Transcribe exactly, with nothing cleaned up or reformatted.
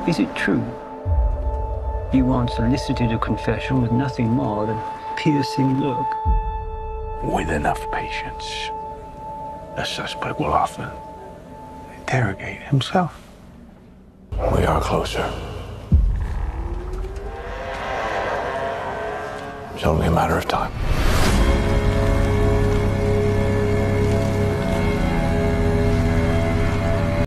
Is it true you once elicited a confession with nothing more than a piercing look? With enough patience, the suspect will often interrogate himself. We are closer. It's only a matter of time.